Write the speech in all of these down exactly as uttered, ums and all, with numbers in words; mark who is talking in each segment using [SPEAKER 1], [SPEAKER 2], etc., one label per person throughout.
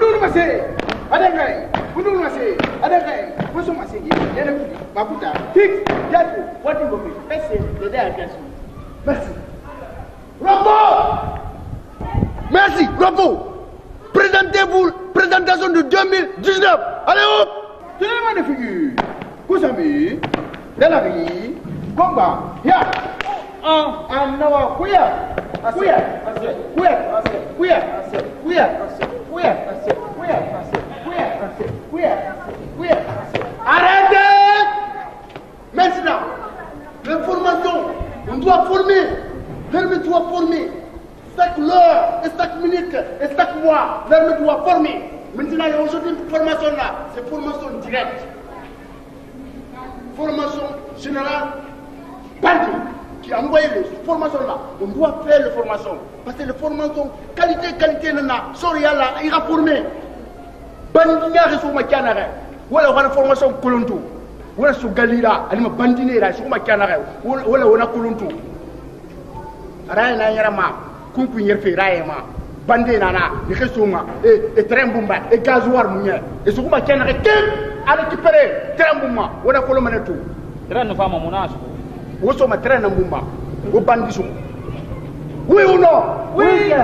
[SPEAKER 1] Mundur masih. Ada ngai. Mundur masih. Ada ngai. Musuh masih. Dia nak makuta. Fix. Jatuh. What you going? Merci. Dia dah akan. Merci. Robo. Merci. Robo. Présentez-vous. Présentation de deux mille dix-neuf. Allez hop. Tu es ma figure. Kusami. Delari. Combat. Ya. Ah. Anawa. Kuya. Kuya. Kuya. Kuya. Kuya. Kuya. Kuya. Arrêtez! Maintenant, l'information, on doit former. L'armée doit former. Chaque heure, et chaque minute, et chaque mois, l'armée doit former. Maintenant, il y a aujourd'hui une formation là. C'est formation directe. Formation générale, bandit, qui a envoyé les formations là. On doit faire les formations. Parce que les formations, qualité, qualité, nana, soria là, il a formé. Bandit, il ma canare. Voilà, on a une formation colonto. Voilà, sur Galila, il m'a bandiné là, sur ma canare. Voilà, on a colonto. Rien n'a ma, coupe une fait, rien ma. Bandé nana, les ressources, et trembumba, et gasoir mouillé. Et sur ma canare, à récupérer, trembumba, on a colomé tout.
[SPEAKER 2] Train de femme à mon âge.
[SPEAKER 1] Où sont ma traîne en boumba? Au bandit. Oui ou non? Oui!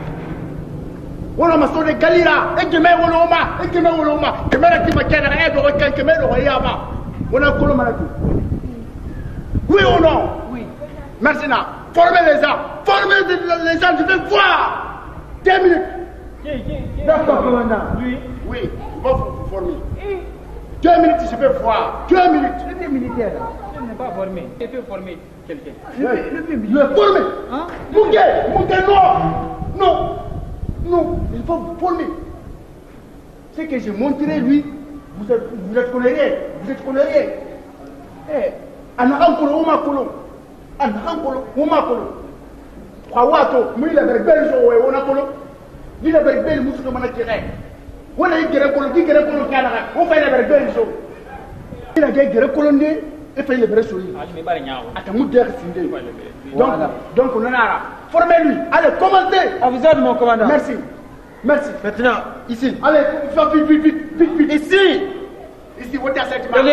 [SPEAKER 1] On a ma sonné Galila, et que mets au loma, et que mets au loma, que mets la qui canne, et de requin, que mets le royama. On a colomé tout. Oui ou non?
[SPEAKER 2] Oui.
[SPEAKER 1] Maintenant, formez les gens, formez les gens, je vais voir. Deux minutes.
[SPEAKER 2] D'accord, commandant.
[SPEAKER 1] Oui. Oui, il va vous former. Deux minutes, je vais voir. Deux minutes.
[SPEAKER 2] Je suis militaire. Je n'ai pas formé. Je peux former quelqu'un.
[SPEAKER 1] Le former.
[SPEAKER 2] Hein?
[SPEAKER 1] Mougué, Mougué, non. Non. Non, il faut vous former. C'est que j'ai montré lui. Vous êtes, vous êtes coléré. Vous êtes coléré. Eh, Anahankolo, Omakolo. Anahankolo, Omakolo. Kwawato, mais il a des belles choses, on a colo. Il a des belles mousses de Manakiré. On a eu des colons qui ont colons Canada. On fait les belles choses. Il a des colons et fait les belles choses. À ta mouture, donc, donc on en a. Formez-lui. Allez, commencez.
[SPEAKER 2] À vous ordres, mon commandant.
[SPEAKER 1] Merci. Merci.
[SPEAKER 2] Maintenant, ici.
[SPEAKER 1] Allez, vite, vite, vite, vite, vite. Ici. Ici, vous êtes à cette main.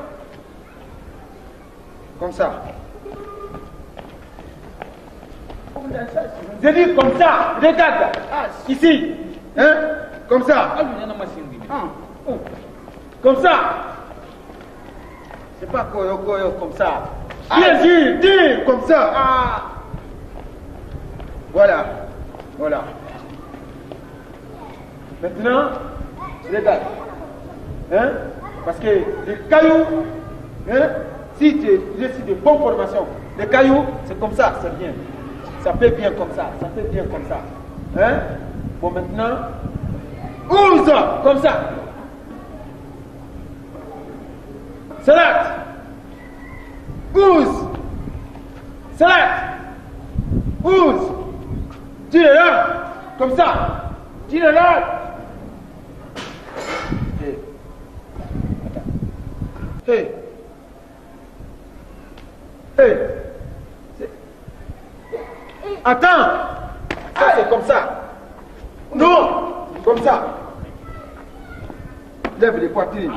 [SPEAKER 2] Comme ça.
[SPEAKER 1] Je dis comme ça. Regarde. Ici. Hein? Comme ça. Ah. Comme ça.
[SPEAKER 2] C'est pas koyo koyo comme ça.
[SPEAKER 1] Dis, dis, dis, comme ça. Ah.
[SPEAKER 2] Voilà. Voilà. Maintenant, regarde. Hein? Parce que les cailloux, hein? Si tu réussis de bonnes formations, les cailloux, c'est comme ça, c'est bien. Ça fait bien comme ça, ça fait bien comme ça. Hein? Bon, maintenant, onze, comme ça. Salade. Ouze. Salade. Ouze. Tire là. Comme ça. Tire là. Hey. Hey. Hey. Attends. Ça, c'est comme ça. Non. Comme ça. Lève les poitrines.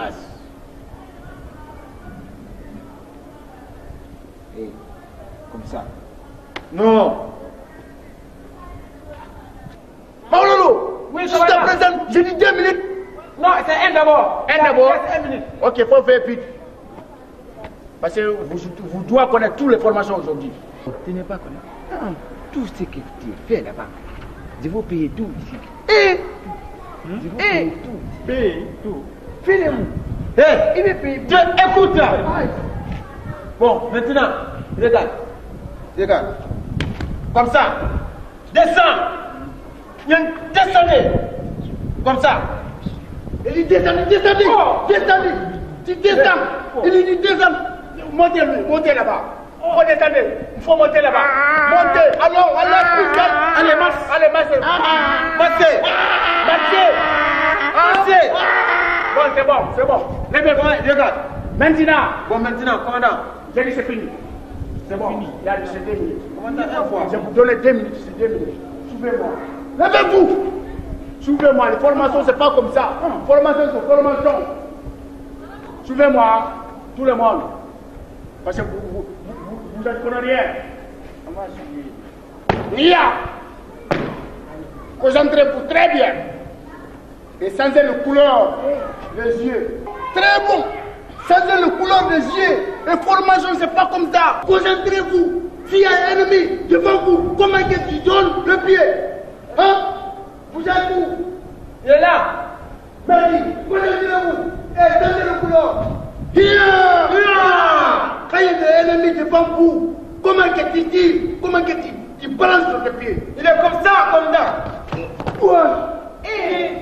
[SPEAKER 2] Et comme ça. Non. Maulolo.
[SPEAKER 1] Oui,
[SPEAKER 2] je te présente. J'ai dit deux minutes.
[SPEAKER 1] Non, c'est un d'abord. Un d'abord. Un minute. Ok, il faut faire vite. Parce que vous, vous doit connaître toutes les formations aujourd'hui.
[SPEAKER 2] Tu n'es pas connu. Non, tout ce que tu fais là-bas, je vais payer tout ici.
[SPEAKER 1] Et
[SPEAKER 2] je vais payer tout.
[SPEAKER 1] Payer tout.
[SPEAKER 2] Fais-le-moi.
[SPEAKER 1] Hé, il veut payer. Écoute là.
[SPEAKER 2] Bon, maintenant, regarde. Regarde.
[SPEAKER 1] Comme ça. Descends. Descendez. Comme ça. Il dit descendez, descendez. Oh. Descendez. Tu descends. Oh. Il dit descends. Montez lui, montez là-bas. Il faut descendre. Il faut monter là-bas. Montez. Alors, allez, allez, marche. Allez, marchez. Marchez. Marchez. Marchez. Bon, c'est bon, c'est bon. Levez, regarde. Maintenant.
[SPEAKER 2] Bon, maintenant, commandant.
[SPEAKER 1] J'ai dit c'est fini. C'est bon. Fini. Il y a c'est deux minutes. Commandant, un fois. Je vous donne deux minutes, c'est deux minutes. Suivez-moi. Levez-vous. Suivez-moi, les formations, c'est pas comme ça. Formation, c'est formation. Suivez-moi, tout le monde. Parce que vous, vous, vous, vous êtes rien. Nia, concentrez-vous très bien. Et changez la couleur des yeux. Très bon. Changez la couleur des yeux. Et formation, c'est pas comme ça. Concentrez-vous. S'il y a un ennemi devant vous, comment est-ce que tu donnes le pied? Hein? Vous êtes où?
[SPEAKER 2] Il est là.
[SPEAKER 1] Vas-y, concentrez-vous. Et changez la couleur. Hier, hier. Quand il y a des ennemis devant vous, comment est-ce que tu tires? Comment est-ce que tu, tu balances sur le pied?
[SPEAKER 2] Il est comme ça, comme ça.
[SPEAKER 1] Ouais.
[SPEAKER 2] Et...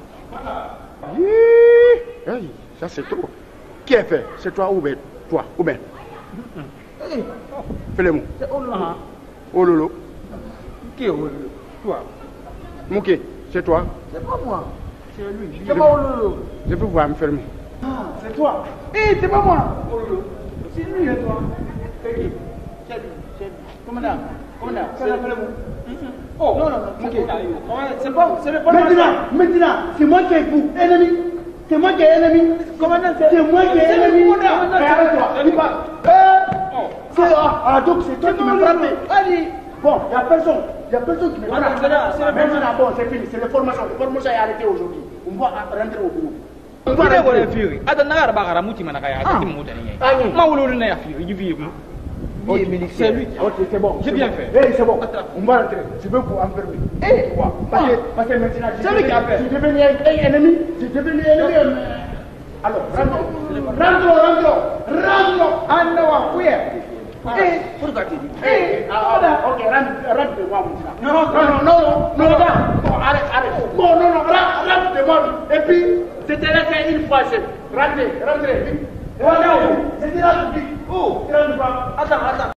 [SPEAKER 1] Hey, ça c'est trop. Qui a fait? C'est toi ou bien toi ou bien? Fais-le-moi.
[SPEAKER 2] C'est Ololo.
[SPEAKER 1] Ololo.
[SPEAKER 2] Qui est Ololo? Toi.
[SPEAKER 1] Mouké, c'est toi?
[SPEAKER 2] C'est pas moi. C'est lui. C'est pas Ololo.
[SPEAKER 1] Je peux voir me fermer.
[SPEAKER 2] Ah, c'est toi. Eh, c'est pas moi. Ololo. C'est lui, c'est toi. C'est qui? C'est lui. C'est lui. Commandant. Commandant. C'est lui. Oh, non, non, non. Mouké. C'est pas, c'est le
[SPEAKER 1] Maintenant, maintenant, c'est moi qui ai vous, ennemi. C'est moi qui ai ennemi.
[SPEAKER 2] Commandant,
[SPEAKER 1] c'est moi qui ai ennemi.
[SPEAKER 2] Commandant,
[SPEAKER 1] c'est toi. C'est ah, donc c'est toi qui me frappes.
[SPEAKER 2] Allez.
[SPEAKER 1] Bon, il n'y a personne. Il n'y a personne qui me frappe.
[SPEAKER 2] Maintenant,
[SPEAKER 1] bon, c'est fini. C'est la formation. La formation est arrêtée aujourd'hui. On va rentrer au boulot.
[SPEAKER 3] Kile wala firi ada nagara bagara muti manaka ya kati muta ni ma wolo na ya firi you vive
[SPEAKER 1] c'est lui. Ok, c'est bon.
[SPEAKER 3] J'ai bien fait.
[SPEAKER 1] Eh, c'est bon. On va rentrer. Je veux vous enfermer. Eh, quoi? Parce que, parce que maintenant,
[SPEAKER 3] c'est lui qui a fait.
[SPEAKER 1] Je suis devenu un ennemi. Je suis devenu un ennemi. Alors, rentrons. Rentrons, rentrons. Rentrons.
[SPEAKER 2] Andoa, où est?
[SPEAKER 1] Eh, pourquoi tu dis? Eh, ah, ok, rentre, rentre de moi, mon non, non, non, non, non, non, non, arrête, arrête. Bon, non, non, rentre, rentre de moi. Et puis, c'était là une fois, chef. Rentrez, rentrez, vite. Rentrez, c'était là, vite. Oh, rentre pas.
[SPEAKER 2] Attends, attends.